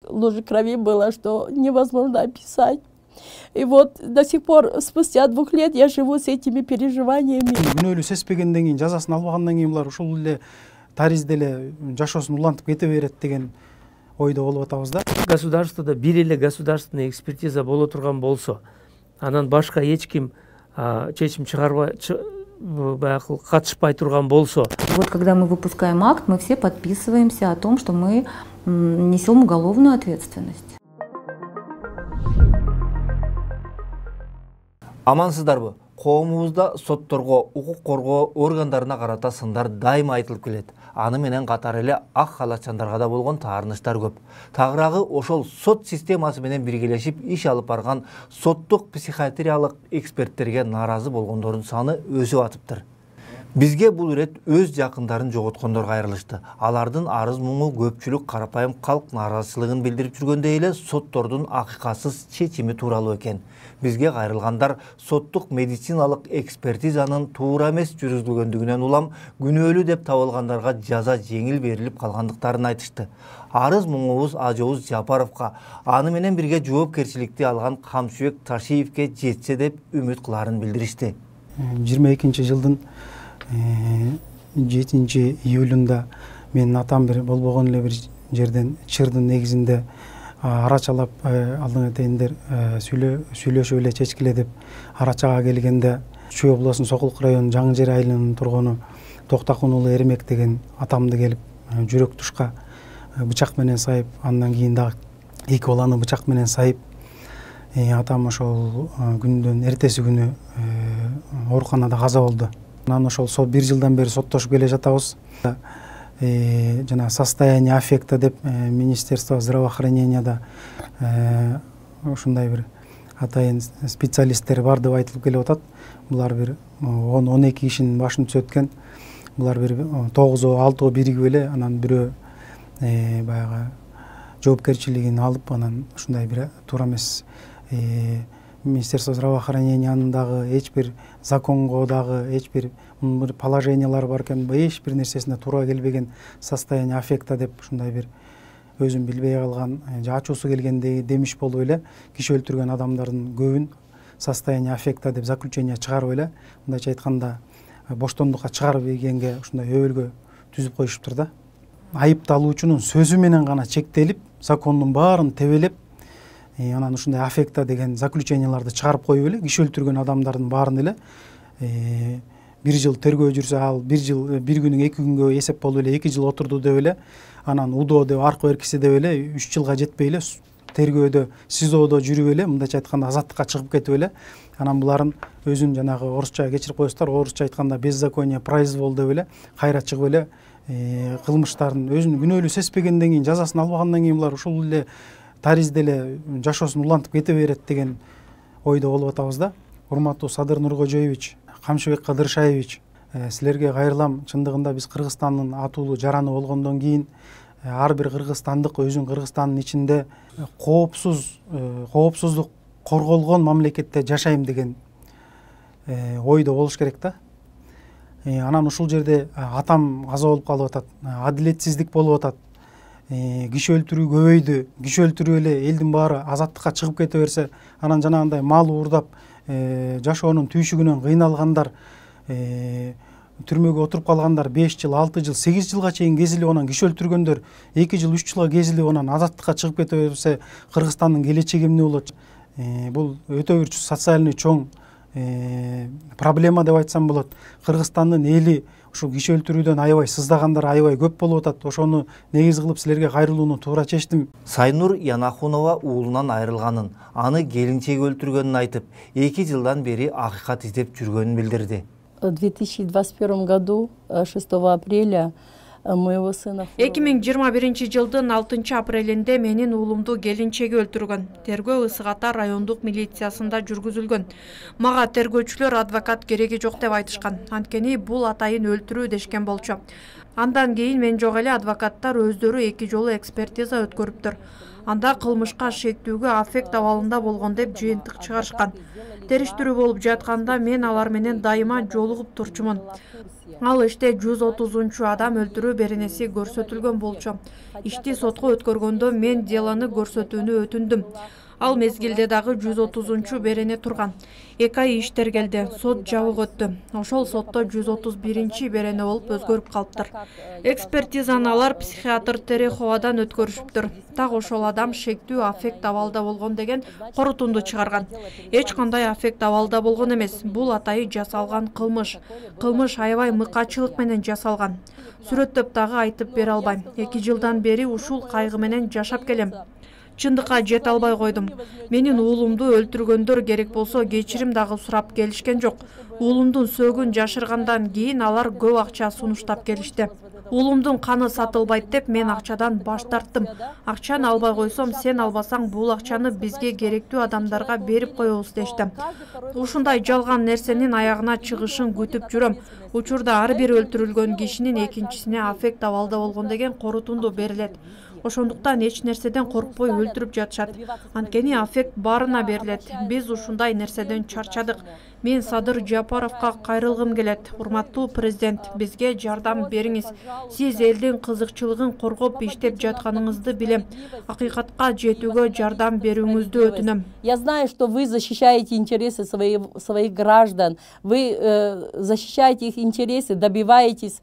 лужи крови было, что невозможно описать. И вот до сих пор, спустя 2 лет, я живу с этими переживаниями. Күнөөлүү сезбегенден кийин, жазасын албагандан кийин булар ушул эле таризде эле жашоосун улантып кете берет деген ойдо болуп атабыз да. Государствода бир эле государственный экспертиза боло турган болсо, анан башка эч ким чечим чыгарбай баягы катышпай турган болсо. Вот когда мы выпускаем акт, мы все подписываемся о том, что мы несем уголовную ответственность. Амансыздарбы? Коомубузда сотторго, укук коргоо органдарына карата сындар дайыма айтылып келет. Аны менен катар эле ак халатчандарга да болгон таарынычтар көп. Тагыраагы ошол сот системасы менен биргелешип иш алып барган соттук психиатриялык эксперттерге нааразы болгондордун саны өсүп атыптыр. Бизге бул ирет өз жакындарын жоготкондор кайрылышты. Алардын арыз муңу көпчүлүк карапайым калк нааразычылыгын билдирип жүргөндөй эле соттордун акыйкатсыз чечими тууралуу экен. Бизге кайрылгандар соттук медициналык экспертизанын туура эмес жүргүзүлгөндүгүнөн улам күнөөлүү деп табылгандарга жаза жеңил берилип калгандыктарын айтышты. Арыз муңубуз Ажоуз Жапаровго, аны менен бирге жоопкерчиликти алган Камчыбек Ташиевке жетсе деп үмүт кыларын билдиришти. 22-жылдын 7 июлунда менин атам бир болбогон эле бир жерден чырдын негизинде арачалап алдыңа тейиндер сүйлөшүп эле чечкиле деп арачага келгенде Чүй областынын Сокулук районунун Жаңы Жер айылынын тургуну Токтакун уулу Эремек деген атамды келип жүрөк тушка бычак менен сайып, андан кийин дагы 2 баланы бычак менен сайып, атам ошол күндөн эртеси күнү ооруканада каза болду. Анан ошол 1 жылдан бери соттошуп келе жатабыз. Жана состояние аффекта деп Министерство здравоохраненияда ушундай бир атайын специалисттер бар деп айтылып келип атат. Булар бир 10-12 кишинин башын түзөт экен. Булар бир 9-6 биригип эле анан бирөө баягы жоопкерчилигин алып, анан ушундай бир туура эмес Министерство здравоохранениянын дагы эч бир законго дагы эч бир положениялар бар экен, эч бир нерсесине туура келбеген состояние аффекта деп ушундай бир өзүн билбей калган, ачуусу келгендей демиш болуп эле киши өлтүргөн адамдардын көбүн состояние аффекта деп заключение чыгарып эле, мындайча айтканда боштондукка чыгарып ийгенге ушундай өбөлгө түзүп коюшуптур да. Айыпталуучунун сөзү менен гана чектелип, закондун баарын тебелеп, анан ушундай аффекта деген заключенияларды чыгарып коюп эле киши өлтүргөн адамдардын баарын эле 1 жыл тергөө жүрсө, ал 1 жыл 1 күнүн 2 күнгө эсеп болуп эле 2 жыл отурду деп эле, анан УДО деп аркы беркиси деп эле 3 жылга жетпей эле тергөөдө СИЗОдо жүрүп эле, мындайча айтканда азаттыкка чыгып кетип эле, анан буларын өзүн жанагы орусча кечирип коесуздар, орусча айтканда беззаконие произвол деп эле кайра чыгып эле кылмыштарын өзүн күнөөлүү сезбегенден кийин, жазасын албагандан кийин булар ушул эле таризде эле жашоосун улантып кете берет деген ойдо болуп атабыз да. Урматтуу Садыр Нуркожоевич, Камчыбек Кадыршаевич, силерге кайрылам. Чындыгында биз Кыргызстандын атуулуу жараны болгондон кийин ар бир кыргызстандык өзүнүн Кыргызстандын ичинде коопсуздук корголгон мамлекетте жашайм деген ойдо болуш керек да. Анан ушул жерде атам каза болуп калып атат, адилетсиздик болуп атат. Киши өлтүрүү көбөйдү, киши өлтүрүп эле элдин баары азаттыкка чыгып кете берсе, анан жанагындай мал уурдап, жашоонун түйшүгүнөн кыйналгандар, түрмөгө отуруп калгандар 5 жыл, 6 жыл, 8 жылга чейин кезилип, анан киши өлтүргөндөр 2 жыл, 3 жылга кезилип, анан азаттыкка чыгып кете берсе, Кыргызстандын келечеги эмне болот? Бул өтө бир социальный чоң проблема деп айтсам болот. Кыргызстандын эли ушул киши өлтүрүүдөн аябай сыздагандар аябай көп болуп атат. Ошону негиз кылып силерге кайрылууну туура чечтим. Сайнур Янахунова уулунан айрылганын, аны келинчеги өлтүргөнүн айтып, 2 жылдан бери акыйкат издеп жүргөнүн билдирди. В 2021 году, 6 апреля, моего сына... 2021 жылдын 6 апрелинде менин уулумду келинчеги өлтүргөн. Тергөө Ысык Ата райондук милициясында жүргүзүлгөн. Мага тергөөчүлөр адвокат кереги жок деп айтышкан. Анткени бул атайын өлтүрүү дешкен болчу. Андан кийин мен жок эле адвокаттар өздөрү 2 жолу экспертиза өткөрүптүр. Анда кылмышка шектүүгө аффект абалында болгон деп жыйынтык чыгарышкан. Териштирүү болуп жатканда мен алар менен дайыма жолугуп турчумун. Ал иште 130 адам өлтүрүү беренеси көрсөтүлгөн болчу. Ишти сотко өткөргөндө мен делону көрсөтүүнү өтүндүм. Ал мезгилде дагы 130 берене турган. 2 ай иштергелди, сот жабык өттү. Ошол сотто 131 берене болуп өзгөрүп калыптыр. Экспертизаны алар психиатр Тереховадан өткөрүшүптүр. Так ошол адам шектүү аффект абалда болгон деген корутунду чыгарган. Эч кандай аффект абалда болгон эмес. Бул атайы жасалган кылмыш. Кылмыш аябай мыкачылык менен жасалган. Сүрөттөп дагы айтып бере албайм. 2 жылдан бери ушул кайгы менен жашап келем. Чындыкка жете албай койдум. Менин уулумду өлтүргөндөр керек болсо кечирим дагы сурап келишкен жок. Уулумдун сөөгүн жашыргандан кийин алар көп акча сунуштап келишти. Уулумдун каны сатылбайт деп мен акчадан баш тарттым. Акчаны албай койсом, сен албасаң бул акчаны бизге керектүү адамдарга берип коебуз дешти. Ушундай жалган нерсенин аягына чыгышын күтүп жүрөм. Учурда ар бир өлтүрүлгөн кишинин экинчисине аффект абалда болгон деген корутунду берилет. Ошондуктан эч нерседен коркпой өлтүрүп жатышат. Анткени аффект баарына берилет. Биз ушундай нерседен чарчадык. Мен Садыр Жапаровго кайрылгым келет. Урматтуу президент, бизге жардам бериңиз. Сиз элдин кызыкчылыгын коргоп иштеп жатканыңызды билем. Акыйкатка жетүүгө жардам берүүңүздү өтүнөм. Я знаю, что вы защищаете интересы своих граждан, вы защищаете их интересы, добиваетесь,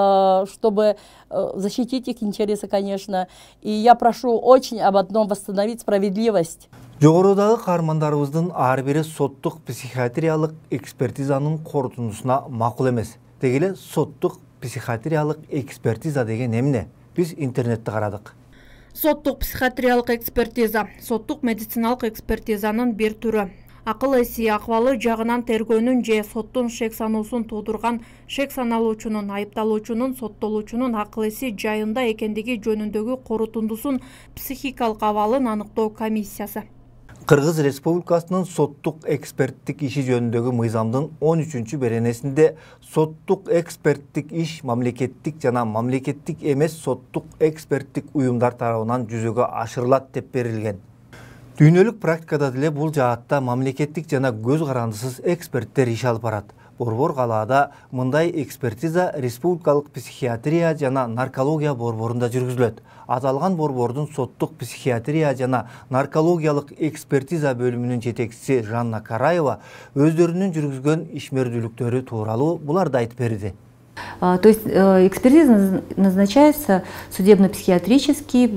чтобы защитить их интересы, конечно. И я прошу очень об одном: восстановить справедливость. Жогорудагы каармандарыбыздын ар бири соттук психиатриялык экспертизанын корутундусуна макул эмес. Деги эле соттук психиатриялык экспертиза деген эмне? Биз интернетте карадык. Соттук психиатриялык экспертиза, соттук медициналык экспертизанын бир түрү. Акыл эси акыбалы жагынан тергөөнүн же соттун шек саноосун туудурган шек саналуучунун, айыпталуучунун, соттолуучунун акыл эси жайында экендиги жөнүндөгү корутундусун психикалык абалын аныктоо комиссиясы. Кыргыз Республикасынын соттук эксперттик иши жөнүндөгү мыйзамдын 13 беренесинде соттук эксперттик иш мамлекеттик жана мамлекеттик эмес соттук эксперттик уюмдар тарабынан жүзөгө ашырылат деп берилген. Дүйнөлүк практикада деле бул жаатта мамлекеттик жана көз карандысыз эксперттер иш алып барат. Борбор калаада мындай экспертиза республикалык психиатрия жана наркология борборунда жүргүзүлөт. Аталган борбордун соттук психиатрия жана наркологиялык экспертиза бөлүмүнүн жетекчиси Жанна Караева өздөрүнүн жүргүзгөн ишмердүүлүктөрү тууралуу буларды айтып берди. То есть экспертиза назначается судебно-психиатрический,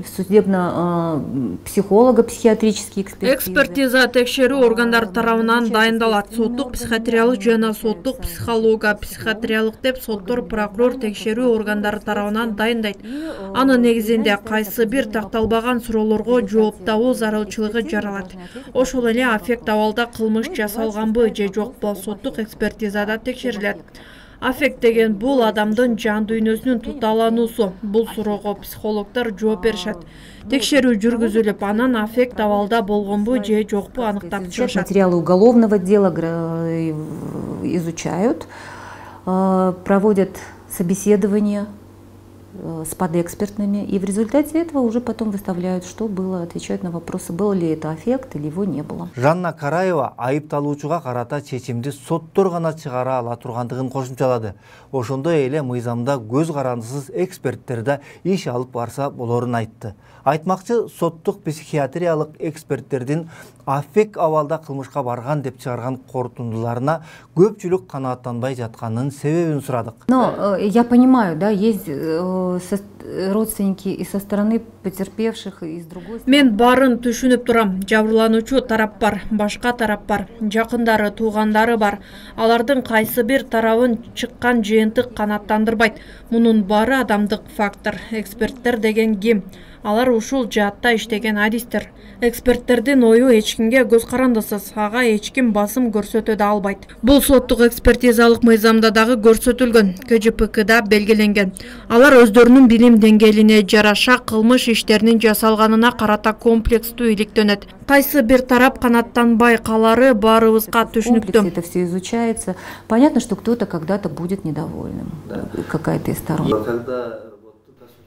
судебно-психолого-психиатрический экспертиза. Экспертиза текшерүү органдары тарабынан дайындалат. Соттук психиатриялык жана соттук психиатриялык деп соттор, прокурор текшерүү органдары тарабынан дайындайт. Анын негизинде кайсы бир такталбаган суроолорго жооп табуу зарылчылыгы жаралат. Ошол эле аффект абалда кылмыш жасалганбы же жокпу соттук экспертизада текшерилет. Аффект деген бул адамдын жан дүйнөсүнүн туталануусу. Бул суроого психологдор жооп беришет. Текшерүү жүргүзүлүп, анан аффект абалда болгонбу же жокпу аныктап чыгышат. Материалы уголовного дела изучают, проводят собеседования с подэкспертными, и в результате этого уже потом выставляют, что было, отвечают на вопросы, был ли это аффект или его не было. Жанна Караева айыпталуучуга карата чечимди соттор гана чыгара ала тургандыгын кошумчалады. Ошондой эле мыйзамда көз карандысыз эксперттер да иш алып барса болорун айтты. Айтмакчы, соттук психиатриялык эксперттердин аффект абалда кылмышка барган деп чыгарган корутундуларына көпчүлүк канааттанбай жатканынын себебин сурадык. Но я понимаю, да, есть родственники и со стороны потерпевших, и с другой стороны. Мен барын түшүнүп турам. Жабырлануучу тарап бар, башка тарап бар, жакындары, туугандары бар. Алардын кайсы бир тарабын чыккан жыйынтык канааттандырбайт. Мунун баары адамдык фактор. Эксперттер деген ким? Алар ушул жаатта иштеген адистер. Эксперттердин ою эч кимге көз карандысыз, ага эч ким басым көрсөтө да албайт. Бул соттук экспертизалык мыйзамда дагы көрсөтүлгөн, КЖПКда белгиленген. Алар өздөрүнүн билим деңгээлине жараша кылмыш иштеринин жасалганына карата комплекстүү иликтенет. Кайсы бир тарап канааттанбай калары баарыбызга түшүнүктүү. Это все изучается. Понятно, что кто-то когда-то будет недовольным, какая-то из сторон.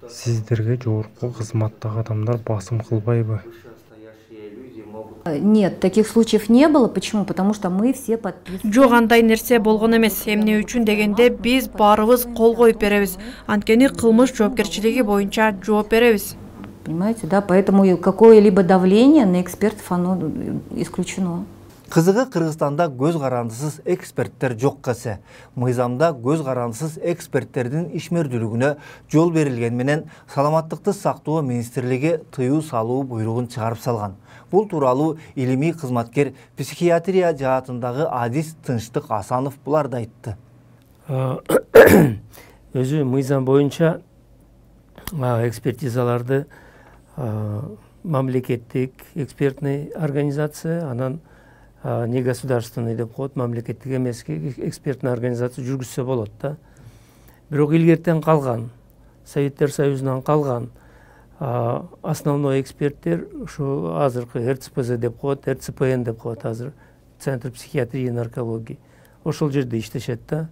сиздерге жогорку кызматтагы адамдар басым кылбайбы? Нет, таких случаев не было. Почему? Потому что мы все подписываем. Жок, андай нерсе болгон эмес. Эмне үчүн дегенде биз баарыбыз кол коюп беребиз. Анткени кылмыш жоопкерчилиги боюнча жооп беребиз. Понимаете, да? Поэтому какое-либо давление на экспертов, оно исключено. Кызыгы Кыргызстанда көз карандысыз эксперттер жок кесе. Мыйзамда көз карандысыз эксперттердин ишмердүүлүгүнө жол берилген менен саламаттыкты сактоо министрлиги тыюу салуу буйругун чыгарып салган. Бул тууралуу илимий кызматкер психиатрия жаатындагы Адис Тынчтык Асанов буларды айтты. Өзү мыйзам боюнча экспертизаларды мамлекеттик экспертный организация, анан негосударственный деп коет, мамлекеттик эмес экспертный организация жүргүзсө болот да. Бирок илгертен калган, Советтер Союзунан калган основной эксперттер ушу азыркы РЦПЗ деп коет, РЦПН деп коет азыр, Центр психиатрии и наркологии. Ошол жерде иштешет да.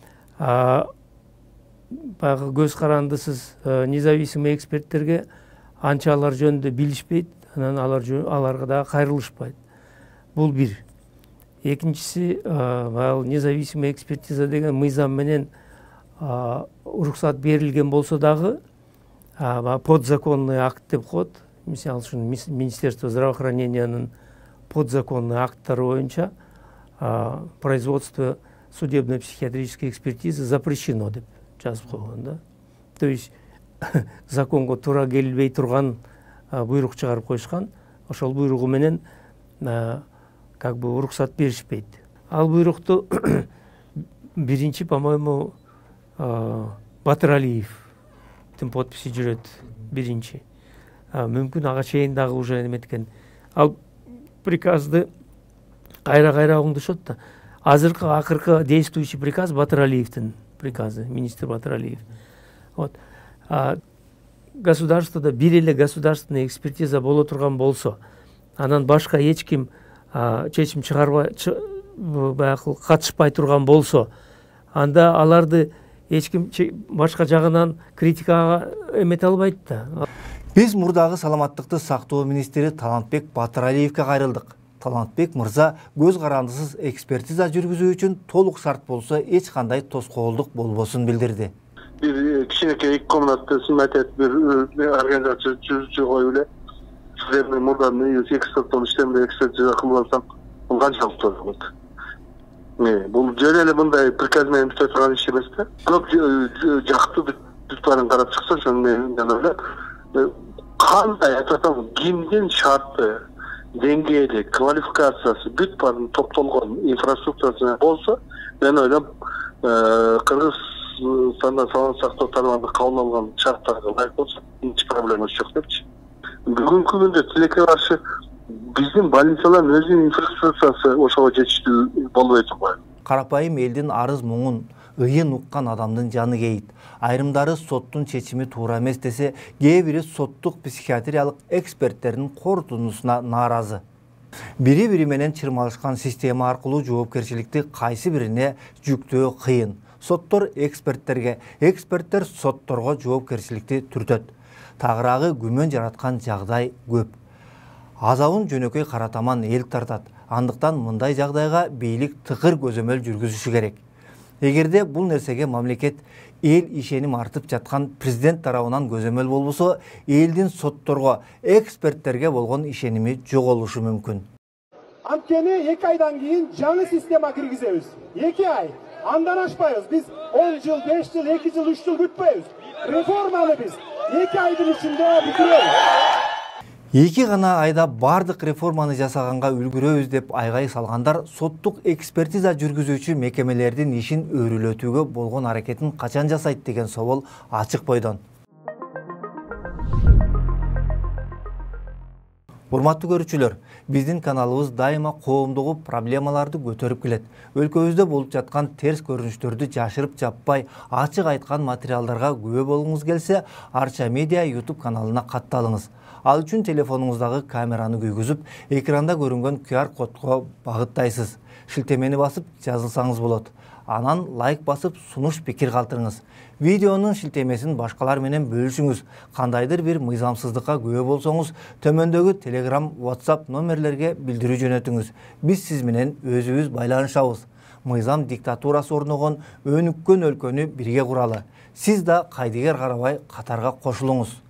Баягы көз карандысыз независимый эксперттерге анча алар жөнүндө билишпейт, анан аларга да кайрылышпайт. Бул бир. Экинчиси, баягы независимый экспертиза деген мыйзам менен уруксат берилген болсо дагы, подзаконный акт деп коет. Мисалы үчүн Министерство здравоохранениянын подзаконный акттары боюнча производство судебно-психиатрической экспертизы запрещено деп жазып койгон да. То есть законго туура келбей турган буйрук чыгарып коюшкан. Ошол буйругу менен как бы уруксат беришпейт. Ал буйрукту биринчи, по-моему, Батыралиевдин подписи жүрөт, биринчи. Мүмкүн ага чейин дагы уже эметкен. Ал приказды кайра оңдошот да. Азыркы акыркы действующий приказ Батыралиевдин приказы, министр Батыралиев. Вот. Государствода бир эле государственный экспертиза боло турган болсо, анан башка эч ким чечим чыгарбай, баягы катышпай турган болсо, анда аларды эч ким башка жагынан критикага эмете албайт да. Биз мурдагы саламаттыкты сактоо министри Талантбек Батыралиевге кайрылдык. Талантбек мырза көз карандысыз экспертиза жүргүзүү үчүн толук шарт болсо эч кандай тоскоолдук болбосун билдирди. Bir kişineki ilk komunatı sünnet bir organizasyon çözücü koyuyla sizlerin buradan ne yüz ekspert işlemde ekspertize akımlansam ondan çalıp tutuldu. Bu cöreyle bunda prikazmayın tutan işlemesi. Çok jaktı tutanın karap çıksa şundan öyle. Kanday atatam kimden şartı dengeli kualifikasiyası bütparın toptalgan infrastrukturasına olsa ben öyle Kırgız Sanda sağlık saktoo tarafında kabul alınan şartlarga layık olsa hiç problemimiz yok depçi. Bugünkü günde tileke karşı bizim больницалардын özünün infrastrukturası oşoğa жетиштүү болбой турбайбы. Карапайым элдин арыз муңун ыйын уккан адамдын жаны кейит. Айрымдары соттун чечими туура эмес десе, кээ бири соттук психиатриялык эксперттердин корутундусуна нааразы. Бири менен чырмалышкан система аркылуу жоопкерчиликти кайсы бирине жүктөө кыйын. Соттор эксперттерге, эксперттер сотторго жоопкерчиликти түртөт. Тагыраагы күмөн жараткан жагдай көп. Азабын жөнөкөй каратаман эл тартат. Андыктан мындай жагдайга бийлик тыкыр көзөмөл жүргүзүшү керек. Эгерде бул нерсеге мамлекет эл ишеним артып жаткан президент тарабынан көзөмөл болбосо, элдин сотторго, эксперттерге болгон ишеними жоголушу мүмкүн. Анткени 2 айдан кийин жаңы система киргизебиз. 2 ай. Andan aşmayız. Biz 10 yıl, 5 yıl, 2 yıl, 3 yıl gütmeyiz. Reformalı biz. 2 aydır içinde bitiriyoruz. 2 гана айда бардык реформаны жасаганга үлгүрөбүз деп айгай салгандар соттук экспертиза жүргүзүүчү мекемелердин ишин өрүлөтүүгө болгон аракетин качан жасайт деген собол ачык бойдон. Урматтуу көрүүчүлөр, биздин каналыбыз дайыма коомдогу проблемаларды көтөрүп келет. Өлкөбүздө болуп жаткан терс көрүнүштөрдү жашырып жаппай, ачык айткан материалдарга күбө болгуңуз келсе, Арча Медиа YouTube каналына катталыңыз. Ал үчүн телефонуңуздагы камераны күйгүзүп, экранда көрүнгөн QR кодго багыттайсыз. Шилтемени басып жазылсаңыз болот. анан лайк басып сунуш пикир калтырыңыз. Видеонун шилтемесин башкалар менен бөлүшүңүз. Кандайдыр бир мыйзамсыздыкка күбө болсоңуз, төмөндөгү Telegram, WhatsApp номерлерге билдирүү жөнөтүңүз. Биз сиз менен өзүбүз байланышабыз. Мыйзам диктатурасы орногон өнүккөн өлкөнү бирге куралы. Сиз да кайдыгер карабай катарга кошулуңуз.